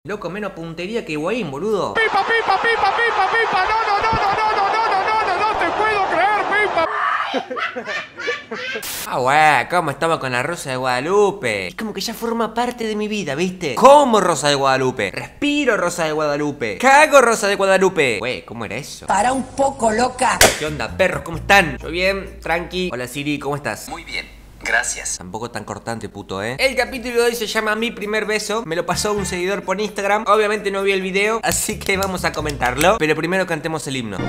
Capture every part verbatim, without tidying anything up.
Loco, menos puntería que Higuaín, boludo. ¡Pipa, pipa, pipa, pipa, pipa! ¡No, no, no, no, no, no, no, no, no, no te puedo creer, pipa! Ah, wey, ¿cómo estamos con la Rosa de Guadalupe? Es como que ya forma parte de mi vida, ¿viste? Como Rosa de Guadalupe. Respiro Rosa de Guadalupe. Cago Rosa de Guadalupe. Wey, ¿cómo era eso? Para un poco, loca. ¿Qué onda, perros? ¿Cómo están? Yo bien, tranqui. Hola Siri, ¿cómo estás? Muy bien, gracias. Tampoco tan cortante, puto, ¿eh? El capítulo de hoy se llama Mi Primer Beso. Me lo pasó un seguidor por Instagram. Obviamente no vi el video, así que vamos a comentarlo. Pero primero cantemos el himno.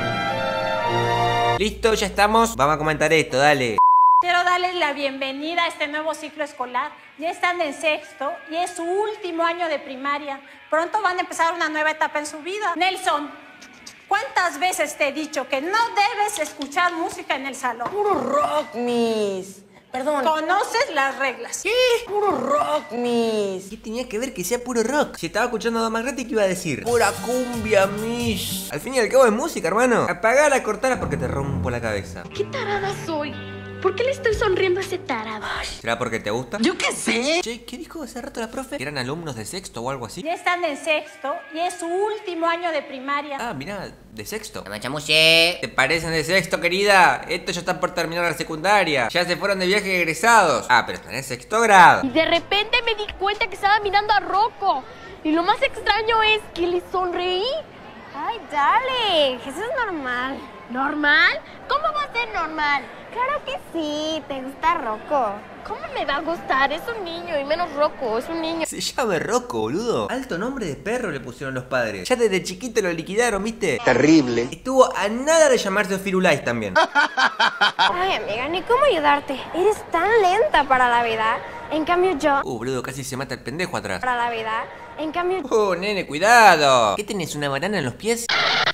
Listo, ya estamos. Vamos a comentar esto, dale. Quiero darles la bienvenida a este nuevo ciclo escolar. Ya están en sexto y es su último año de primaria. Pronto van a empezar una nueva etapa en su vida. Nelson, ¿cuántas veces te he dicho que no debes escuchar música en el salón? Puro rock, miss. Perdón. ¿Conoces las reglas? ¿Qué? Puro rock, miss. ¿Qué tenía que ver que sea puro rock? Si estaba escuchando a Don Magrete, ¿qué iba a decir? Pura cumbia, miss. Al fin y al cabo es música, hermano. Apagala, cortala porque te rompo la cabeza. ¿Qué tarada soy? ¿Por qué le estoy sonriendo a ese tarado? ¿Será porque te gusta? Yo qué sé. Che, ¿qué dijo hace rato la profe? ¿Eran alumnos de sexto o algo así? Ya están en sexto y es su último año de primaria. Ah, mirá, de sexto. Me chamuché. ¿Te parecen de sexto, querida? Estos ya están por terminar la secundaria. Ya se fueron de viaje egresados. Ah, pero están en sexto grado. Y de repente me di cuenta que estaba mirando a Rocco. Y lo más extraño es que le sonreí. Ay, dale, eso es normal. ¿Normal? ¿Cómo va a ser normal? Claro que sí, te gusta Rocco. ¿Cómo me va a gustar? Es un niño y menos Rocco, es un niño. Se llama Rocco, boludo. Alto nombre de perro le pusieron los padres. Ya desde chiquito lo liquidaron, ¿viste? Terrible. Estuvo a nada de llamarse Firulais también. Ay, amiga, ni cómo ayudarte. Eres tan lenta para la vida. En cambio yo... Uh, boludo, casi se mata el pendejo atrás. Para la vida. En cambio... Uh, nene, cuidado. ¿Qué tenés, una banana en los pies?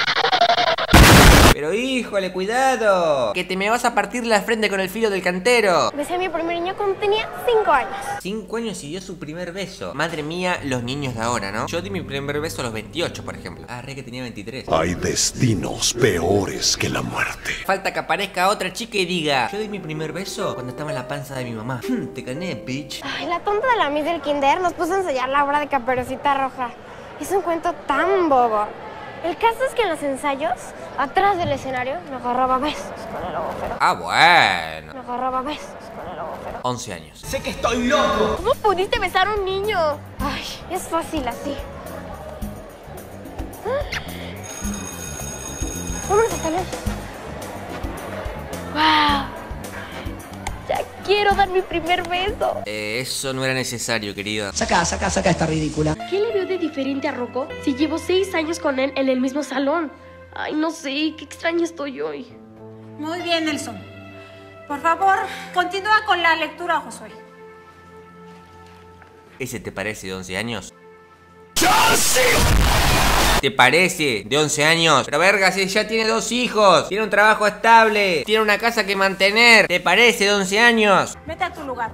Pero híjole, cuidado. Que te me vas a partir la frente con el filo del cantero. Besé a mi primer niño cuando tenía cinco años. Cinco años y dio su primer beso. Madre mía, los niños de ahora, ¿no? Yo di mi primer beso a los veintiocho, por ejemplo. Ah, re que tenía veintitrés. Hay destinos peores que la muerte. Falta que aparezca otra chica y diga: yo di mi primer beso cuando estaba en la panza de mi mamá. Hmm, te gané, bitch. Ay, la tonta de la Miss del Kinder nos puso a ensayar la obra de Caperucita Roja. Es un cuento tan bobo. El caso es que en los ensayos, atrás del escenario, me agarraba besos con el agujero. Ah, bueno. Me agarraba besos con el agujero. once años. Sé que estoy loco. ¿Cómo pudiste besar a un niño? Ay, es fácil así. Vámonos hasta luego. ¡Wow! Ya quiero dar mi primer beso. Eh, eso no era necesario, querida. Saca, saca, saca esta ridícula. ¿Qué le veo de diferente a Rocco si llevo seis años con él en el mismo salón? Ay, no sé, qué extraña estoy hoy. Muy bien, Nelson. Por favor, continúa con la lectura, Josué. ¿Ese te parece de once años? ¿Te parece? ¿De once años? Pero verga, si ya tiene dos hijos, tiene un trabajo estable, tiene una casa que mantener. ¿Te parece de once años? Vete a tu lugar.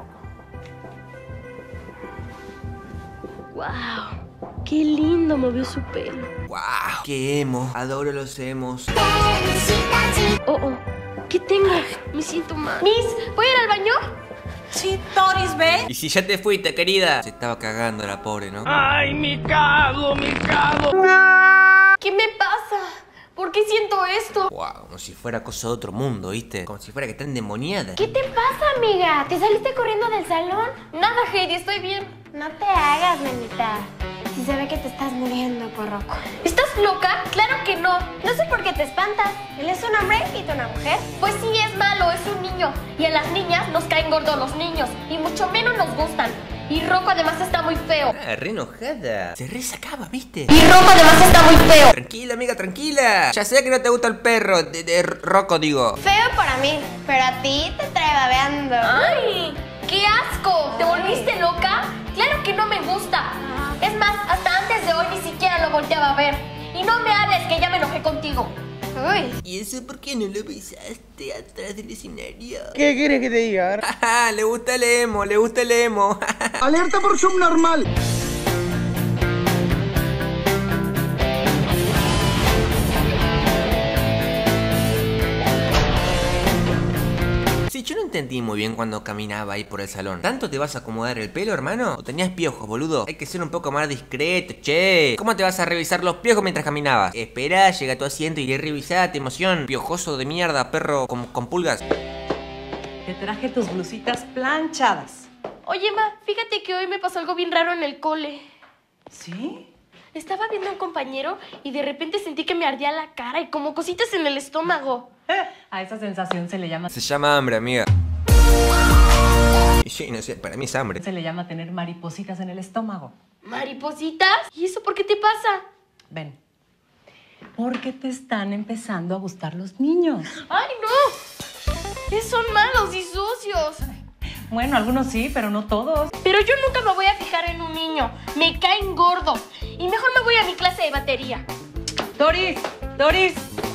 ¡Wow! ¡Qué lindo movió su pelo! ¡Wow! ¡Qué emo! Adoro los emos. ¡Oh, oh! ¿Qué tengo? Me siento mal. Miss, ¿voy a ir al baño? Sí, Doris, ve. Y si ya te fuiste, querida. Se estaba cagando la pobre, ¿no? ¡Ay, mi cago, mi cago! ¿Qué me pasa? ¿Por qué siento esto? Wow, como si fuera cosa de otro mundo, ¿viste? Como si fuera que está endemoniada. ¿Qué te pasa, amiga? ¿Te saliste corriendo del salón? Nada, Heidi, estoy bien. No te hagas, nenita. Si se ve que te estás muriendo por Rocco. ¿Estás loca? Claro que no. No sé por qué te espantas. Él es un hombre y tú una mujer. Pues sí, es malo, es un niño. Y a las niñas nos caen gordos los niños. Y mucho menos nos gustan. Y Rocco además está muy feo. Ah, re enojada. Se resacaba, ¿viste? Y Rocco además está muy feo. Tranquila, amiga, tranquila. Ya sé que no te gusta el perro. De, de Rocco, digo. Feo para mí, pero a ti te trae babeando. ¡Ay! ¡Qué asco! ¿Te volviste loca? Claro que no me gusta. Es más, hasta antes de hoy ni siquiera lo volteaba a ver. Y no me hables que ya me enojé contigo. Uy. ¿Y eso por qué no lo besaste atrás del escenario? ¿Qué quieres que te diga? Le gusta el emo, le gusta el emo. ¡Alerta por subnormal! Sí, yo no entendí muy bien cuando caminaba ahí por el salón. ¿Tanto te vas a acomodar el pelo, hermano? ¿O tenías piojos, boludo? Hay que ser un poco más discreto, che. ¿Cómo te vas a revisar los piojos mientras caminabas? Espera, llega a tu asiento y revisate, emoción. Piojoso de mierda, perro con, con pulgas. Te traje tus blusitas planchadas. Oye, ma, fíjate que hoy me pasó algo bien raro en el cole. ¿Sí? Estaba viendo a un compañero y de repente sentí que me ardía la cara y como cositas en el estómago. A esa sensación se le llama... Se llama hambre, amiga. Y sí, no sé, para mí es hambre. Se le llama tener maripositas en el estómago. ¿Maripositas? ¿Y eso por qué te pasa? Ven. Porque te están empezando a gustar los niños. ¡Ay, no! Son malos y sucios. Bueno, algunos sí, pero no todos. Pero yo nunca me voy a fijar en un niño. Me caen gordos. Y mejor me voy a mi clase de batería. ¡Doris! ¡Doris!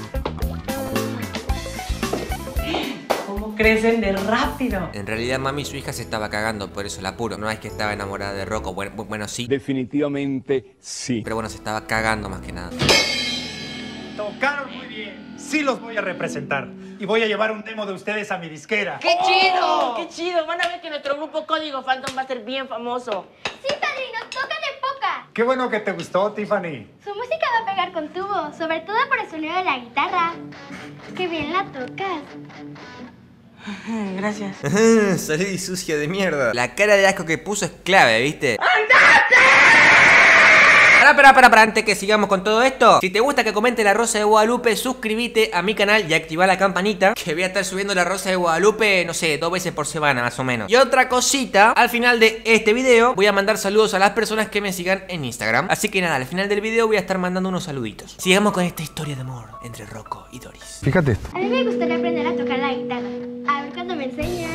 ¿Cómo crecen de rápido? En realidad, mami, su hija se estaba cagando, por eso la apuro. No es que estaba enamorada de Rocco. Bueno, bueno, sí. Definitivamente sí. Pero bueno, se estaba cagando más que nada. Tocaron muy bien. Sí los voy a representar. Y voy a llevar un demo de ustedes a mi disquera. ¡Qué chido! ¡Qué chido! Van a ver que nuestro grupo Código Phantom va a ser bien famoso. Sí, padrino, toca de poca. Qué bueno que te gustó, Tiffany. Su música va a pegar con tubo, sobre todo por el sonido de la guitarra. ¡Qué bien la tocas! Gracias. Salí sucia de mierda. La cara de asco que puso es clave, ¿viste? Pará, pará, pará, pará, antes que sigamos con todo esto. Si te gusta que comente La Rosa de Guadalupe, suscríbete a mi canal y activa la campanita, que voy a estar subiendo La Rosa de Guadalupe, no sé, dos veces por semana más o menos. Y otra cosita, al final de este video voy a mandar saludos a las personas que me sigan en Instagram. Así que nada, al final del video voy a estar mandando unos saluditos. Sigamos con esta historia de amor entre Rocco y Doris. Fíjate esto. A mí me gustaría aprender a tocar la guitarra. A ver cuándo me enseñas.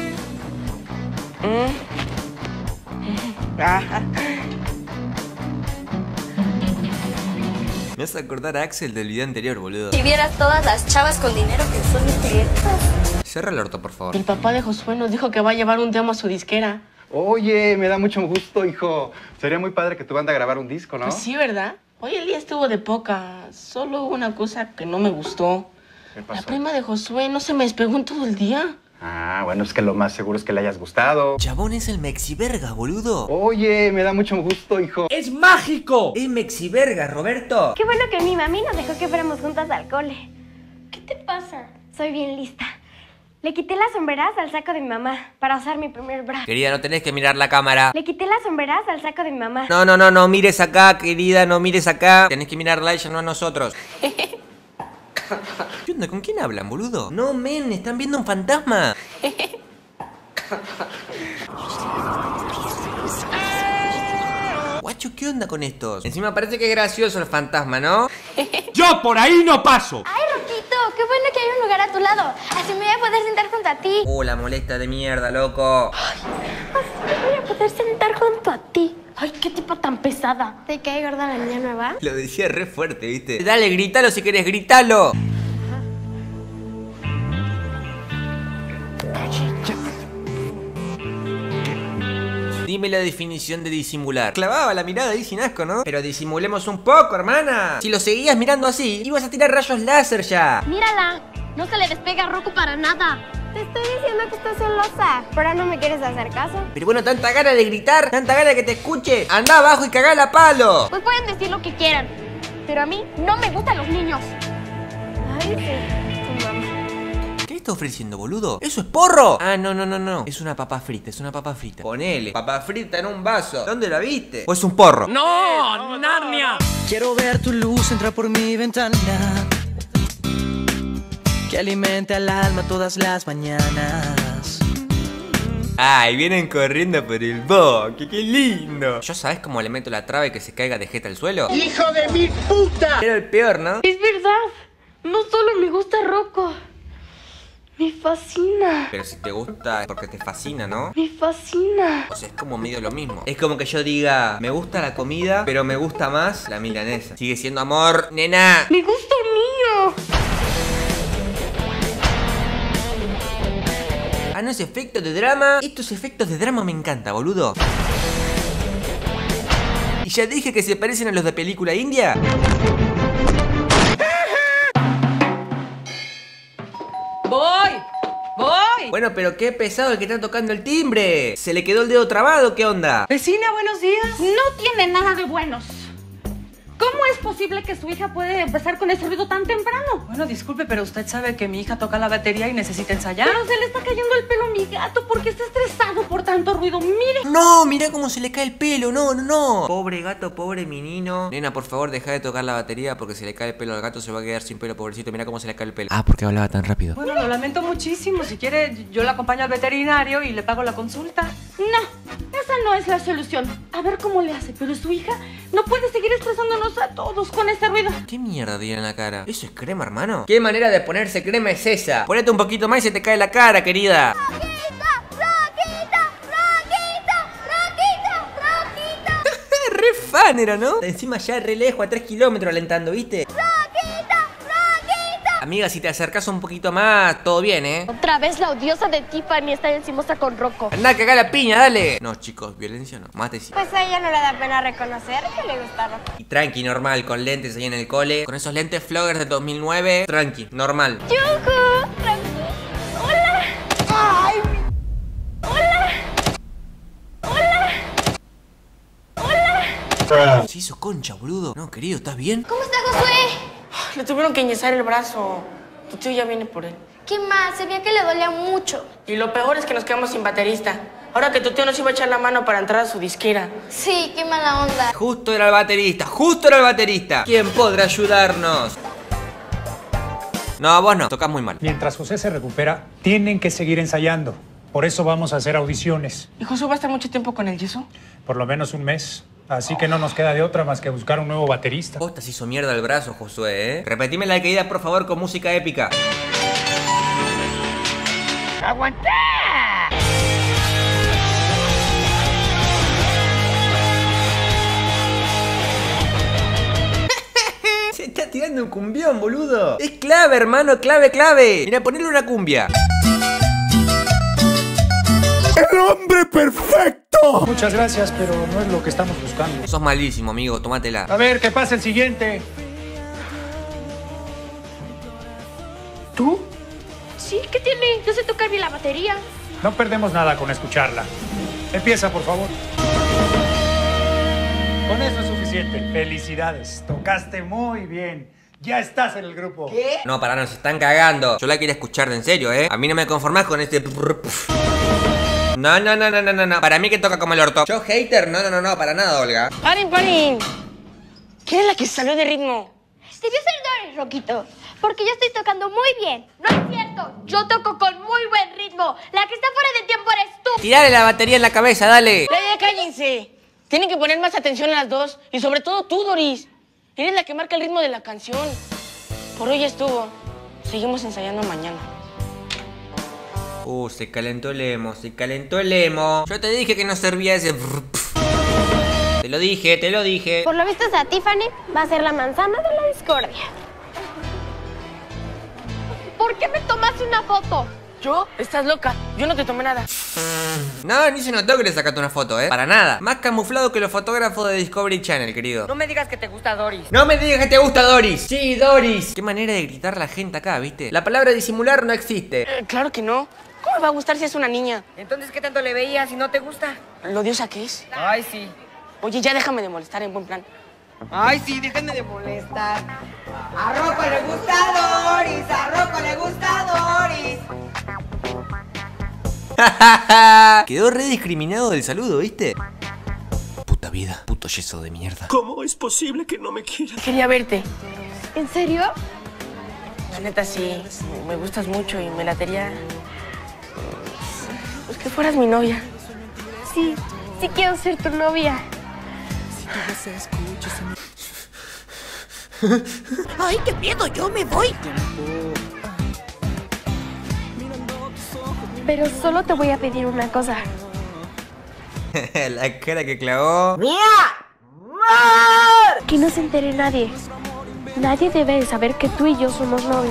Me vas a acordar a Axel del video anterior, boludo. Si vieras todas las chavas con dinero que son mis clientas. Cierra el orto, por favor. El papá de Josué nos dijo que va a llevar un demo a su disquera. Oye, me da mucho gusto, hijo. Sería muy padre que tu banda grabara un disco, ¿no? Pues sí, ¿verdad? Hoy el día estuvo de poca. Solo hubo una cosa que no me gustó. ¿Qué pasó? La prima de Josué no se me despegó en todo el día. Ah, bueno, es que lo más seguro es que le hayas gustado. Chabón es el Mexiverga, boludo. Oye, me da mucho gusto, hijo. ¡Es mágico! Es Mexiverga, Roberto. Qué bueno que mi mami nos dejó que fuéramos juntas al cole. ¿Qué te pasa? Soy bien lista. Le quité las sombreras al saco de mi mamá para usar mi primer bra. Querida, no tenés que mirar la cámara. Le quité las sombreras al saco de mi mamá. No, no, no, no mires acá, querida, no mires acá. Tenés que mirarla a ella, no a nosotros. ¿Qué onda? ¿Con quién hablan, boludo? No, men, están viendo un fantasma. Guacho, ¿qué onda con estos? Encima parece que es gracioso el fantasma, ¿no? ¡Yo por ahí no paso! ¡Ay, Roquito! ¡Qué bueno que hay un lugar a tu lado! Así me voy a poder sentar junto a ti. Oh, la molesta de mierda, loco. Así me voy a poder sentar junto a ti. ¡Ay, qué tipo tan pesada! ¿Te cae gorda la niña nueva? Lo decía re fuerte, ¿viste? Dale, grítalo si querés, grítalo. Dime la definición de disimular. Clavaba la mirada ahí sin asco, ¿no? Pero disimulemos un poco, hermana. Si lo seguías mirando así, ibas a tirar rayos láser ya. ¡Mírala! No se le despega a Rocco para nada. Te estoy diciendo que estás celosa, pero no me quieres hacer caso. Pero bueno, tanta gana de gritar, tanta gana de que te escuche. Anda abajo y cagala a palo. Pues pueden decir lo que quieran, pero a mí no me gustan los niños. Ay, sí, tu mamá. ¿Qué está ofreciendo, boludo? ¡Eso es porro! Ah, no, no, no, no. Es una papa frita, es una papa frita. Ponele, papa frita en un vaso. ¿Dónde la viste? ¿O es un porro? ¡No! ¡Narnia! Quiero ver tu luz entrar por mi ventana, que alimenta el alma todas las mañanas. Ay, vienen corriendo por el bosque, qué lindo. ¿Yo sabes cómo le meto la traba y que se caiga de jeta al suelo? ¡Hijo de mi puta! Era el peor, ¿no? Es verdad, no solo me gusta Rocco, me fascina. Pero si te gusta es porque te fascina, ¿no? Me fascina. O sea, es como medio lo mismo. Es como que yo diga, me gusta la comida, pero me gusta más la milanesa. Sigue siendo amor, nena. Me gusta un niño. Ah, no es efecto de drama. Estos efectos de drama me encanta, boludo. ¿Y ya dije que se parecen a los de película india? ¡Voy! ¡Voy! Bueno, pero qué pesado el que está tocando el timbre. ¿Se le quedó el dedo trabado? ¿Qué onda? Vecina, buenos días. No tiene nada de buenos. ¿Cómo es posible que su hija puede empezar con ese ruido tan temprano? Bueno, disculpe, pero usted sabe que mi hija toca la batería y necesita ensayar. Pero se le está cayendo el pelo a mi gato porque está estresado por tanto ruido. Mire. No, mira cómo se le cae el pelo. No, no, no. Pobre gato, pobre menino. Nena, por favor, deja de tocar la batería porque si le cae el pelo al gato se va a quedar sin pelo, pobrecito. Mira cómo se le cae el pelo. Ah, porque hablaba tan rápido. Bueno, lo lamento muchísimo. Si quiere, yo la acompaño al veterinario y le pago la consulta. No, esa no es la solución. A ver cómo le hace, pero su hija no puede seguir estresándonos a todos con este ruido. ¿Qué mierda tiene en la cara? ¿Eso es crema, hermano? ¿Qué manera de ponerse crema es esa? Ponete un poquito más y se te cae la cara, querida. ¡Roquita! ¡Roquita! ¡Roquita! ¡Roquita! ¡Roquita! Re fan era, ¿no? Encima ya re lejos, a tres kilómetros alentando, ¿viste? ¡Roquita! ¡Roquita! Amiga, si te acercas un poquito más, todo bien, ¿eh? Otra vez la odiosa de Tiffany está encimosa con Rocco. Andá a cagar la piña, dale. No, chicos, violencia no, mate sí. Pues a ella no le da pena reconocer que le gusta Rocco. Y tranqui, normal, con lentes ahí en el cole. Con esos lentes floggers de dos mil nueve. Tranqui, normal. ¡Yujú! ¡Hola! ¡Ay! ¡Hola! ¡Hola! ¡Hola! ¿Se hizo concha, boludo? No, querido, ¿estás bien? ¿Cómo está Josué? Le tuvieron que enyesar el brazo. Tu tío ya viene por él. ¿Qué más? Se veía que le dolía mucho. Y lo peor es que nos quedamos sin baterista. Ahora que tu tío nos iba a echar la mano para entrar a su disquera. Sí, qué mala onda. Justo era el baterista, justo era el baterista. ¿Quién podrá ayudarnos? No, vos no, tocas muy mal. Mientras José se recupera, tienen que seguir ensayando. Por eso vamos a hacer audiciones. ¿Y Josué va a estar mucho tiempo con el yeso? Por lo menos un mes. Así que no nos queda de otra más que buscar un nuevo baterista. Posta se hizo mierda el brazo, Josué, ¿eh? Repetime la caída, por favor, con música épica. ¡Aguantá! Se está tirando un cumbión, boludo. Es clave, hermano, clave, clave. Mira, ponele una cumbia. ¡El hombre perfecto! Muchas gracias, pero no es lo que estamos buscando. Sos malísimo, amigo, tómatela. A ver, ¿qué pasa el siguiente? ¿Tú? Sí, ¿qué tiene? Yo sé tocar bien la batería. No perdemos nada con escucharla. Empieza, por favor. Con eso es suficiente. Felicidades. Tocaste muy bien. Ya estás en el grupo. ¿Qué? No, para, no, se están cagando. Yo la quería escuchar de en serio, ¿eh? A mí no me conformás con este... No, no, no, no, no, no, no. Para mí que toca como el orto. Yo hater, no, no, no, no, para nada, Olga. ¡Paren, paren! ¿Quién es la que salió de ritmo? Debió ser Doris, Roquito, porque yo estoy tocando muy bien. No es cierto, yo toco con muy buen ritmo. La que está fuera de tiempo eres tú. Tirale la batería en la cabeza, dale. Ya, ya, cállense. Tienen que poner más atención a las dos. Y sobre todo tú, Doris. Eres la que marca el ritmo de la canción. Por hoy estuvo. Seguimos ensayando mañana. Uh, se calentó el emo, se calentó el emo. Yo te dije que no servía ese... Te lo dije, te lo dije. Por lo visto esa Tiffany va a ser la manzana de la discordia. ¿Por qué me tomaste una foto? ¿Yo? Estás loca. Yo no te tomé nada. No, ni se notó que le sacaste una foto, ¿eh? Para nada. Más camuflado que los fotógrafos de Discovery Channel, querido. No me digas que te gusta Doris. No me digas que te gusta Doris. Sí, Doris. Qué manera de gritar la gente acá, ¿viste? La palabra disimular no existe. Eh, claro que no. ¿Cómo me va a gustar si es una niña? Entonces, ¿qué tanto le veías si no te gusta? Lo diosa que es. Ay, sí. Oye, ya déjame de molestar en buen plan. Ay, sí, déjenme de molestar. A Rocco le gusta Doris, a Rocco le gusta Doris. Quedó re discriminado del saludo, ¿viste? Puta vida, puto yeso de mierda. ¿Cómo es posible que no me quieras? Quería verte. ¿En serio? La neta sí, me gustas mucho y me latería... Pues que fueras mi novia. Sí, sí quiero ser tu novia. Ay, qué miedo, yo me voy. Pero solo te voy a pedir una cosa. La cara que clavó. Que no se entere nadie. Nadie debe saber que tú y yo somos novios.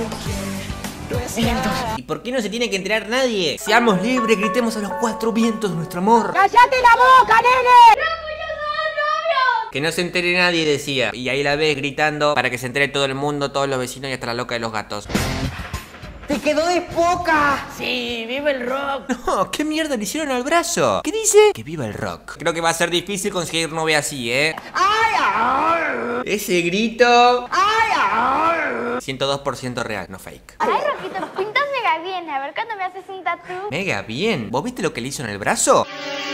¿Y por qué no se tiene que enterar nadie? Seamos libres, gritemos a los cuatro vientos nuestro amor. ¡Cállate la boca, nene! Que no se entere nadie, decía. Y ahí la ves gritando para que se entere todo el mundo, todos los vecinos y hasta la loca de los gatos. ¡Te quedó de poca! Sí, viva el rock. No, ¿qué mierda le hicieron al brazo? ¿Qué dice? Que viva el rock. Creo que va a ser difícil conseguir novia así, ¿eh? ¡Ay, ay! Ese grito. ¡Ay, ay! ciento dos por ciento real, no fake. Ay, Roquito, pintas mega bien. A ver cuándo me haces un tatú. Mega bien. ¿Vos viste lo que le hizo en el brazo?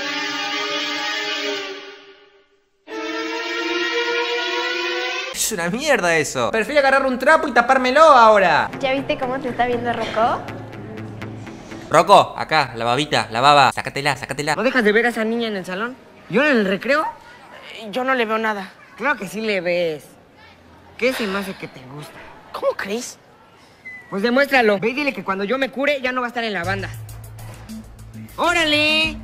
Es una mierda eso. Prefiero agarrar un trapo y tapármelo ahora. ¿Ya viste cómo te está viendo Rocco? Rocco, acá, la babita, la baba. Sácatela, sácatela. ¿No dejas de ver a esa niña en el salón? ¿Yo en el recreo? Yo no le veo nada. Claro que sí le ves. ¿Qué se me hace que te gusta? ¿Cómo crees? Pues demuéstralo. Ve y dile que cuando yo me cure ya no va a estar en la banda. ¡Órale!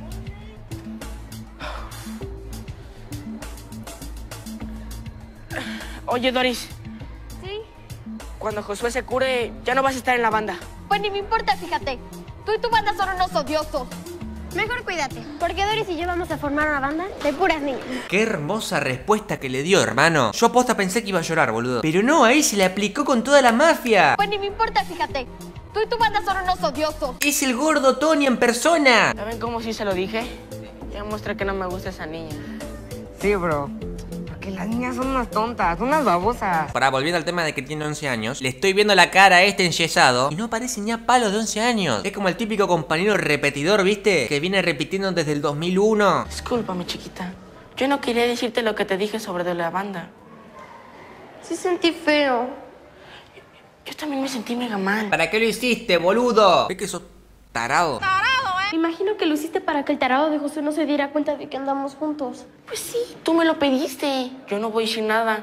Oye, Doris. Sí. Cuando Josué se cure, ya no vas a estar en la banda. Pues ni me importa, fíjate. Tú y tu banda son unos odiosos. Mejor cuídate, porque Doris y yo vamos a formar una banda de puras niñas. Qué hermosa respuesta que le dio, hermano. Yo aposta pensé que iba a llorar, boludo. Pero no, ahí se le aplicó con toda la mafia. Pues ni me importa, fíjate. Tú y tu banda son unos odiosos. Es el gordo Tony en persona. ¿Saben cómo sí se lo dije? Ya muestra que no me gusta esa niña. Sí, bro. Porque las niñas son unas tontas, unas babosas. Para volviendo al tema de que tiene once años, le estoy viendo la cara a este enyesado y no parece ni a palos de once años. Es como el típico compañero repetidor, ¿viste? Que viene repitiendo desde el dos mil uno. Discúlpame, chiquita. Yo no quería decirte lo que te dije sobre de la banda. Sí sentí feo. Yo también me sentí mega mal. ¿Para qué lo hiciste, boludo? ¿Ves que sos tarado? Imagino que lo hiciste para que el tarado de José no se diera cuenta de que andamos juntos. Pues sí, tú me lo pediste. Yo no voy a decir nada.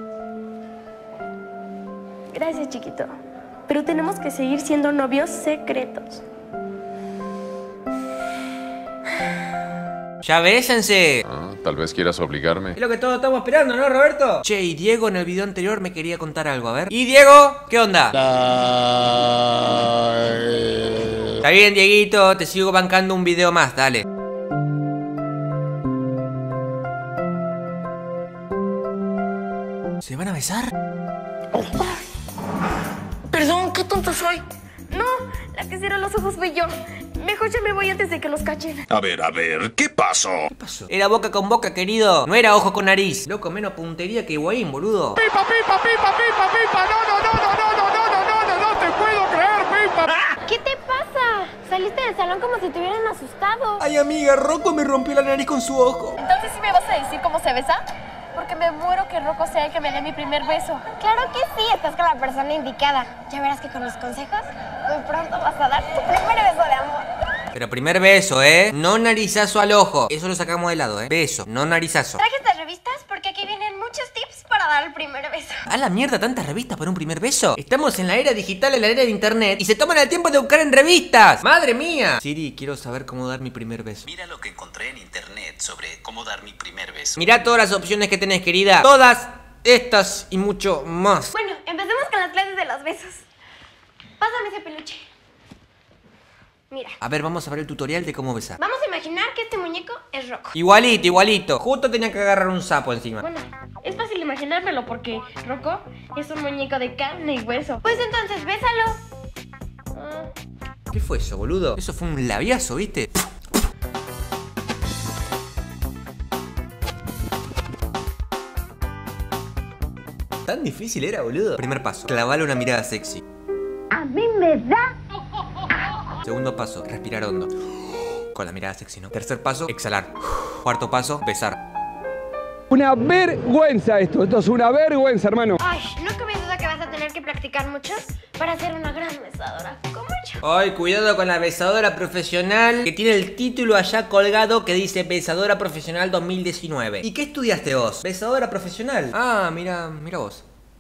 Gracias, chiquito. Pero tenemos que seguir siendo novios secretos. ¡Ya bésense! Ah, tal vez quieras obligarme. Es lo que todos estamos esperando, ¿no, Roberto? Che, y Diego en el video anterior me quería contar algo, a ver. ¿Y Diego? ¿Qué onda? Está bien, Dieguito, te sigo bancando un video más, dale. ¿Se van a besar? Perdón, qué tonto soy. No, la que cierra los ojos fui yo. Mejor ya me voy antes de que los cachen. A ver, a ver, ¿qué pasó? ¿Qué pasó? Era boca con boca, querido. No era ojo con nariz. Loco, menos puntería que Higuaín, boludo. ¡Pipa, pipa, pipa, pipa, pipa! ¡No, no, no, no, no, no, no, no, no, no, no te puedo creer, pipa! ¿Qué te pasa? Saliste del salón como si te hubieran asustado. Ay, amiga, Rocco me rompió la nariz con su ojo. Entonces, ¿sí me vas a decir cómo se besa? Porque me muero que Rocco sea el que me dé mi primer beso. Claro que sí, estás con la persona indicada. Ya verás que con mis consejos muy pronto vas a dar tu primer beso de amor. Pero primer beso, ¿eh? No narizazo al ojo. Eso lo sacamos de lado, ¿eh? Beso, no narizazo. Traje estas revistas porque aquí vienen muchos tips para dar el primer beso. A la mierda, tantas revistas para un primer beso. Estamos en la era digital, en la era de internet, y se toman el tiempo de buscar en revistas. ¡Madre mía! Siri, quiero saber cómo dar mi primer beso. Mira lo que encontré en internet sobre cómo dar mi primer beso. Mirá todas las opciones que tenés, querida. Todas estas y mucho más. Bueno, empecemos con las clases de los besos. Pásame ese peluche. Mira. A ver, vamos a ver el tutorial de cómo besar. Vamos a imaginar que este muñeco es Rocco. Igualito, igualito. Justo tenía que agarrar un sapo encima. Bueno, es fácil imaginármelo porque Rocco es un muñeco de carne y hueso. Pues entonces, bésalo. Ah. ¿Qué fue eso, boludo? Eso fue un labiazo, ¿viste? Tan difícil era, boludo. Primer paso, clavale una mirada sexy. A mí me da... Segundo paso, respirar hondo. Con la mirada sexy, ¿no? Tercer paso, exhalar. Cuarto paso, besar. Una vergüenza esto, esto es una vergüenza, hermano. Ay, no cabe duda que vas a tener que practicar mucho para ser una gran besadora, como yo. Ay, cuidado con la besadora profesional, que tiene el título allá colgado que dice Besadora Profesional dos mil diecinueve. ¿Y qué estudiaste vos? Besadora profesional. Ah, mira, mira vos.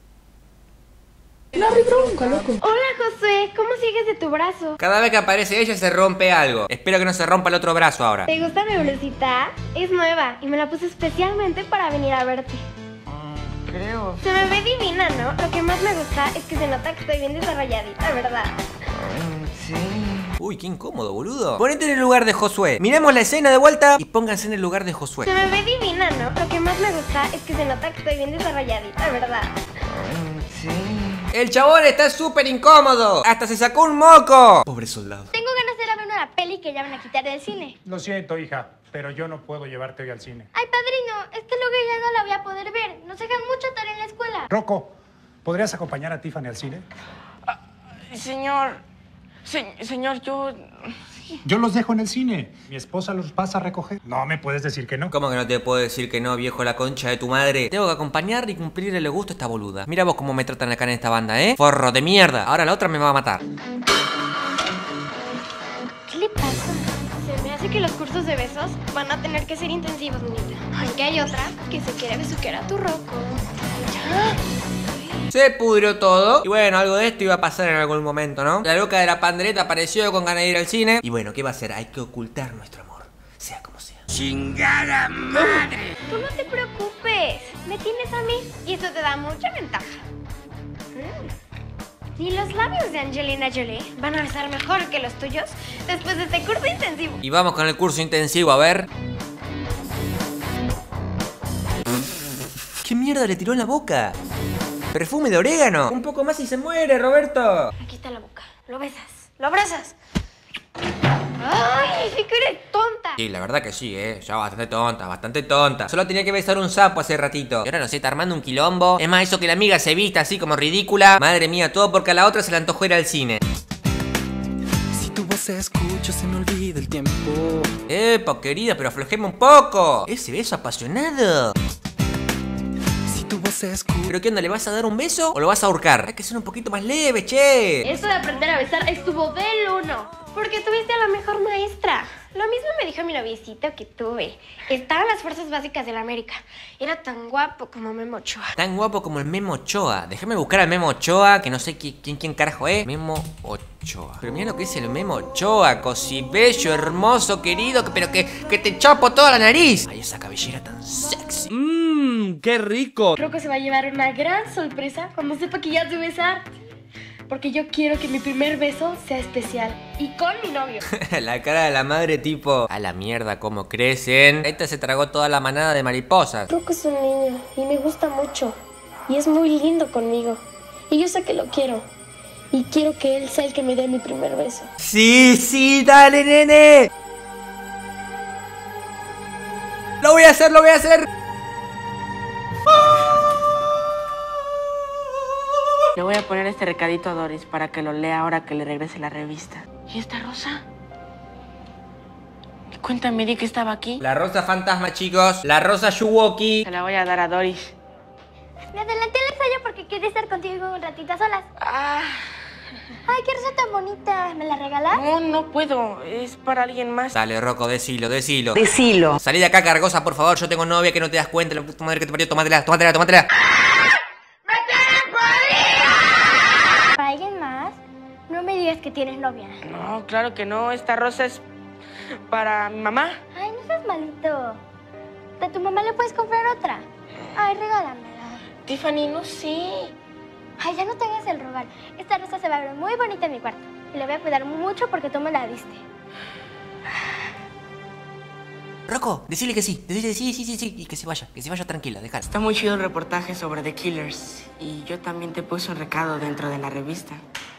La retronca, loco. Hola, Josué, ¿cómo sigues de tu brazo? Cada vez que aparece ella se rompe algo. Espero que no se rompa el otro brazo ahora. ¿Te gusta mi blusita? Es nueva y me la puse especialmente para venir a verte. Mm, creo. Se me ve divina, ¿no? Lo que más me gusta es que se nota que estoy bien desarrolladita, ¿verdad? Mm, sí. Uy, qué incómodo, boludo. Ponete en el lugar de Josué. Miremos la escena de vuelta y pónganse en el lugar de Josué. Se me ve divina, ¿no? Lo que más me gusta es que se nota que estoy bien desarrolladita, ¿verdad? Mm, sí. El chabón está súper incómodo. Hasta se sacó un moco. Pobre soldado. Tengo ganas de ir a ver una peli que ya van a quitar del cine. Lo siento, hija, pero yo no puedo llevarte hoy al cine. Ay, padrino, es que luego ya no la voy a poder ver. Nos dejan mucha tarea en la escuela. Rocco, ¿podrías acompañar a Tiffany al cine? Ah, señor, se, señor, yo... Yo los dejo en el cine. Mi esposa los pasa a recoger. No me puedes decir que no. ¿Cómo que no te puedo decir que no, viejo la concha de tu madre? Tengo que acompañar y cumplirle el gusto a esta boluda. Mira vos cómo me tratan acá en esta banda, ¿eh? Forro de mierda. Ahora la otra me va a matar. ¿Qué le pasa? Se me hace que los cursos de besos van a tener que ser intensivos, niñita. Aunque hay otra que se quiere besuquear a tu Rocco. ¿Ya? Se pudrió todo. Y bueno, algo de esto iba a pasar en algún momento, ¿no? La loca de la pandereta apareció con ganas de ir al cine. Y bueno, ¿qué va a hacer? Hay que ocultar nuestro amor, sea como sea. ¡Chingada madre! Tú no te preocupes. Me tienes a mí y eso te da mucha ventaja. Mm. Y los labios de Angelina Jolie van a besar mejor que los tuyos después de este curso intensivo. Y vamos con el curso intensivo, a ver. ¿Qué mierda le tiró en la boca? Perfume de orégano. Un poco más y se muere, Roberto. Aquí está la boca. Lo besas. Lo abrazas. ¡Ay, sí que eres tonta! Sí, la verdad que sí, eh. Ya bastante tonta, bastante tonta. Solo tenía que besar un sapo hace ratito. Y ahora no sé, está armando un quilombo. Es más, eso que la amiga se vista así como ridícula. Madre mía, todo porque a la otra se le antojó ir al cine. Si tu voz se escucha, se me olvida el tiempo. Epa, querida, pero aflojemos un poco. Ese beso apasionado. ¿Pero qué onda? ¿Le vas a dar un beso o lo vas a ahorcar? Hay que ser un poquito más leve, che. Eso de aprender a besar estuvo del uno. Porque tuviste a la mejor maestra. Lo mismo me dijo mi noviecito que tuve. Estaba en las fuerzas básicas de la América. Era tan guapo como Memo Ochoa. Tan guapo como el Memo Ochoa. Déjame buscar al Memo Ochoa, que no sé quién, quién, quién carajo es. Memo Ochoa. Pero mira lo que es el Memo Ochoa. Cosibello, hermoso, querido. Pero que, que te chapo toda la nariz. Ay, esa cabellera tan sexy. Mmm, qué rico. Rocco se va a llevar una gran sorpresa cuando sepa que ya sé besar. Porque yo quiero que mi primer beso sea especial. Y con mi novio. La cara de la madre tipo... A la mierda, cómo crecen. Esta se tragó toda la manada de mariposas. Rocco es un niño y me gusta mucho. Y es muy lindo conmigo. Y yo sé que lo quiero. Y quiero que él sea el que me dé mi primer beso. Sí, sí, dale, nene. Lo voy a hacer, lo voy a hacer. Le voy a poner este recadito a Doris para que lo lea ahora que le regrese la revista. ¿Y esta rosa? Cuéntame, di que estaba aquí. La rosa fantasma, chicos. La rosa Yuwoki. Se la voy a dar a Doris. Me adelanté el ensayo porque quería estar contigo un ratito a solas. Ah. Ay, qué rosa tan bonita. ¿Me la regalas? No, no puedo. Es para alguien más. Dale, Rocco, decilo, decilo. Decilo. Salí de acá, cargosa, por favor. Yo tengo novia que no te das cuenta. La puta madre que te parió. Tómatela, tómatela, tómatela. ¿Para alguien más? No me digas que tienes novia. No, claro que no. Esta rosa es para mi mamá. Ay, no seas malito. ¿De tu mamá le puedes comprar otra? Ay, regálamela. Tiffany, no sé. Ay, ya no te hagas el rogar. Esta rosa se va a ver muy bonita en mi cuarto. Y la voy a cuidar mucho porque tú me la diste. Rocco, decile que sí. Decile sí, sí, sí, sí. Y que se vaya, que se vaya tranquila, déjala. Está muy chido el reportaje sobre The Killers. Y yo también te puse un recado dentro de la revista.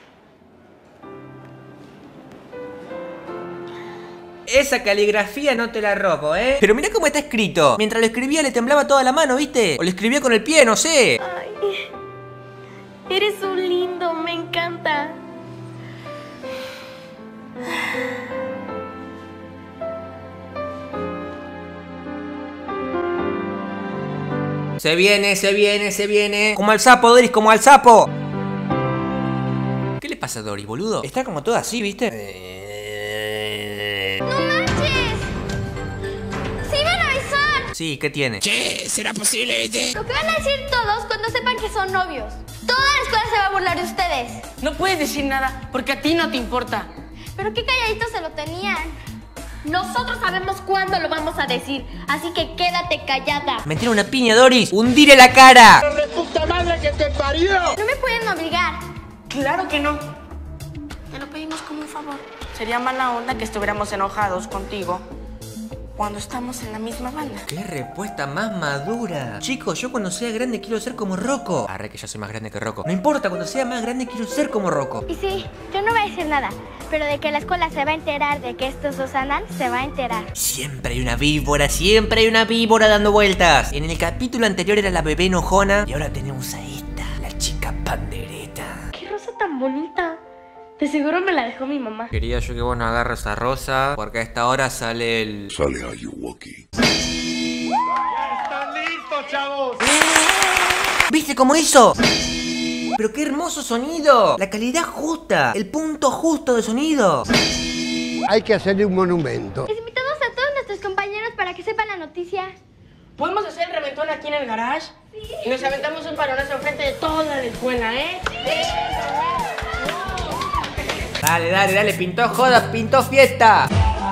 Esa caligrafía no te la robo, ¿eh? Pero mira cómo está escrito. Mientras lo escribía le temblaba toda la mano, ¿viste? O lo escribía con el pie, no sé. Ay, eres un lindo, me encanta. Se viene, se viene, se viene. Como al sapo, Doris, como al sapo. ¿Qué le pasa a Doris, boludo? Está como toda así, ¿viste? Eh... ¡No manches! ¡Se iban a besar! Sí, ¿qué tiene? Che, ¿será posible, viste? Lo que van a decir todos cuando sepan que son novios. Toda la escuela se va a burlar de ustedes. No puedes decir nada, porque a ti no te importa. Pero qué calladitos se lo tenían. Nosotros sabemos cuándo lo vamos a decir, así que quédate callada. Me tiene una piña, Doris. ¡Hundiré la cara! ¡De puta madre que te parió! No me pueden obligar. Claro que no. Te lo pedimos como un favor. Sería mala onda que estuviéramos enojados contigo cuando estamos en la misma banda. ¡Qué respuesta más madura! Chicos, yo cuando sea grande quiero ser como Rocco. Arre que yo soy más grande que Rocco. No importa, cuando sea más grande quiero ser como Rocco. Y sí, yo no voy a decir nada, pero de que la escuela se va a enterar de que estos dos andan, se va a enterar. Siempre hay una víbora, siempre hay una víbora dando vueltas. En el capítulo anterior era la bebé enojona y ahora tenemos a esta, la chica pandereta. ¡Qué rosa tan bonita! De seguro me la dejó mi mamá. Quería yo que vos no agarres esa rosa, porque a esta hora sale el... Sale Ayuwoki. ¡Ya están listos, chavos! ¿Viste cómo hizo? ¡Pero qué hermoso sonido! La calidad justa, el punto justo de sonido. Hay que hacerle un monumento. Invitamos a todos nuestros compañeros para que sepan la noticia. ¿Podemos hacer el reventón aquí en el garage? Sí. Y nos aventamos un balonazo enfrente de toda la escuela, ¿eh? Sí. Dale, dale, dale, pintó joda, pintó fiesta.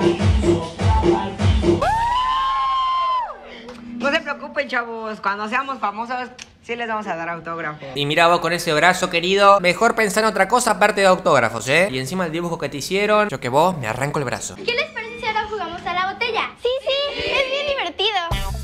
No se preocupen, chavos. Cuando seamos famosos, sí les vamos a dar autógrafos. Y mira vos con ese brazo, querido. Mejor pensar en otra cosa aparte de autógrafos, ¿eh? Y encima el dibujo que te hicieron, yo que vos me arranco el brazo. ¿Qué les parece si ahora jugamos a la botella? Sí, sí, es bien divertido.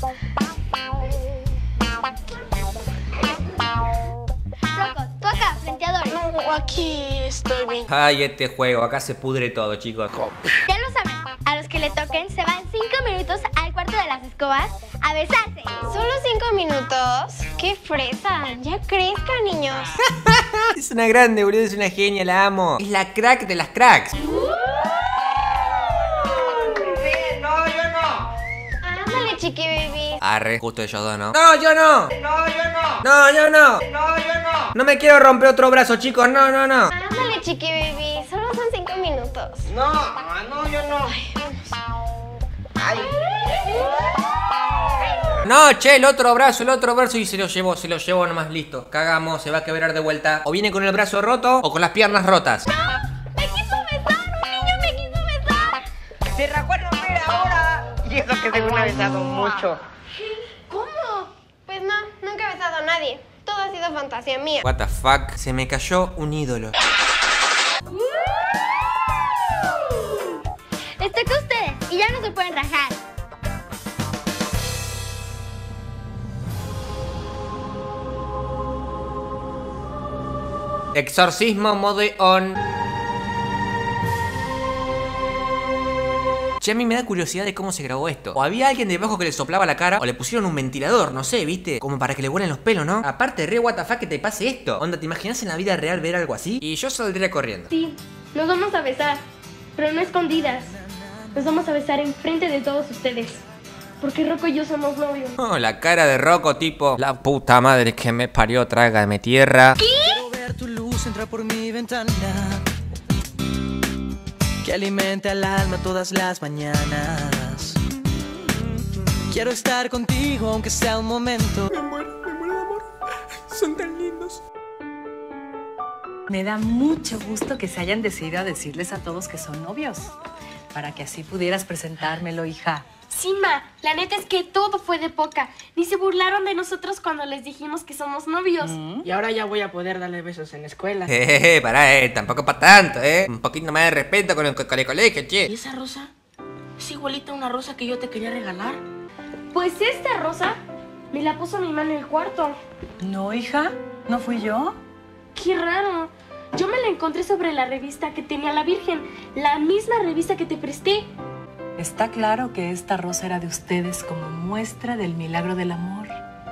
Rocco, tú acá, frente a Doris. No, aquí estoy bien. Ay, este juego, acá se pudre todo, chicos. Ya lo saben, a los que le toquen se van cinco minutos al cuarto de las escobas a besarse. ¿Solo cinco minutos? ¡Qué fresa! Ya crezcan, niños. Es una grande, boludo, es una genia, la amo. Es la crack de las cracks. Ándale, chiqui baby. Arre, justo ellos dos, ¿no? ¡No, yo no! No, yo no. ¡No, yo no! No, yo no. No me quiero romper otro brazo, chicos, no, no, no. Ándale, chiqui baby. Solo son cinco minutos. No, no, yo no. Ay. No, che, el otro brazo, el otro brazo. Y se lo llevó, se lo llevó nomás, listo. Cagamos, se va a quebrar de vuelta. O viene con el brazo roto o con las piernas rotas. ¡No! ¡Me quiso besar! ¡Un niño me quiso besar! Se rajó el nombre ahora. Y eso que según ha besado mucho. ¿Cómo? Pues no, nunca he besado a nadie. Todo ha sido fantasía mía. What the fuck, se me cayó un ídolo. Les toca a ustedes y ya no se pueden rajar. Exorcismo mode on. Che, a mí me da curiosidad de cómo se grabó esto. O había alguien debajo que le soplaba la cara, o le pusieron un ventilador, no sé, ¿viste? Como para que le vuelen los pelos, ¿no? Aparte, re what the fuck que te pase esto. Onda, ¿te imaginas en la vida real ver algo así? Y yo saldría corriendo. Sí, nos vamos a besar, pero no escondidas. Nos vamos a besar enfrente de todos ustedes. Porque Rocco y yo somos novios. Oh, la cara de Rocco, tipo, la puta madre que me parió, trágame tierra. ¿Qué? Quiero ver tu luz entrar por mi ventana, que alimenta el alma todas las mañanas. Quiero estar contigo aunque sea un momento. Me muero, me muero de amor. Son tan lindos. Me da mucho gusto que se hayan decidido a decirles a todos que son novios, para que así pudieras presentármelo, hija. Sí, ma, la neta es que todo fue de poca. Ni se burlaron de nosotros cuando les dijimos que somos novios. ¿Mm? Y ahora ya voy a poder darle besos en la escuela. Jejeje, pará, eh, tampoco para tanto, eh. Un poquito más de respeto con el, con el colegio, che. ¿Y esa rosa? Es igualita a una rosa que yo te quería regalar. Pues esta rosa me la puso mi mamá en el cuarto. No, hija, ¿no fui yo? Qué raro. Yo me la encontré sobre la revista que tenía la Virgen. La misma revista que te presté. Está claro que esta rosa era de ustedes como muestra del milagro del amor.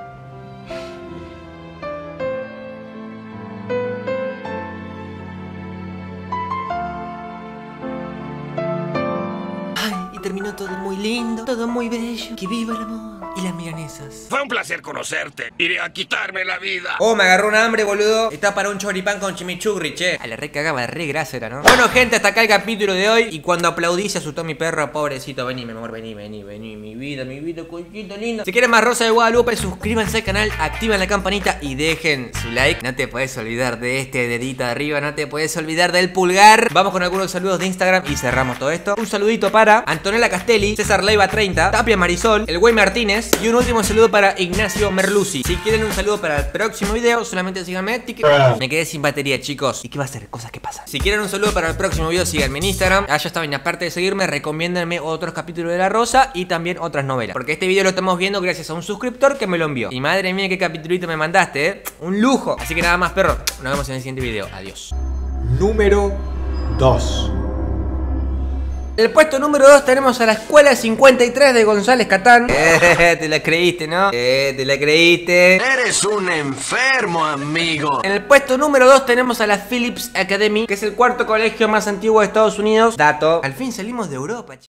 Ay, y terminó todo muy lindo, todo muy bello. Que viva el amor y las milanesas. Fue un placer conocerte. Iré a quitarme la vida. Oh, me agarró un hambre, boludo. Está para un choripán con chimichurri, che. A la re cagaba, re grasa era, ¿no? Bueno, gente, hasta acá el capítulo de hoy. Y cuando aplaudí se asustó mi perro, pobrecito. Vení, mi amor, vení, vení, vení. Mi vida, mi vida, cochito lindo. Si quieren más Rosa de Guadalupe, suscríbanse al canal, activen la campanita y dejen su like. No te puedes olvidar de este dedito de arriba, no te puedes olvidar del pulgar. Vamos con algunos saludos de Instagram y cerramos todo esto. Un saludito para Antonella Castelli, César Leiva treinta, Tapia Marisol, el güey Martínez, Andrés. Y un último saludo para Ignacio Merluzzi. Si quieren un saludo para el próximo video, solamente síganme en TikTok. Me quedé sin batería, chicos. ¿Y qué va a hacer? Cosas que pasan. Si quieren un saludo para el próximo video, síganme en Instagram. Ah, ya está bien. Aparte de seguirme, recomiéndenme otros capítulos de La Rosa y también otras novelas. Porque este video lo estamos viendo gracias a un suscriptor que me lo envió. Y madre mía, qué capitulito me mandaste, ¿eh? Un lujo. Así que nada más, perro. Nos vemos en el siguiente video. Adiós. Número dos. En el puesto número dos tenemos a la Escuela cincuenta y tres de González Catán. Eh, te la creíste, ¿no? Eh, te la creíste. Eres un enfermo, amigo. En el puesto número dos tenemos a la Phillips Academy, que es el cuarto colegio más antiguo de Estados Unidos. Dato. Al fin salimos de Europa, chicos.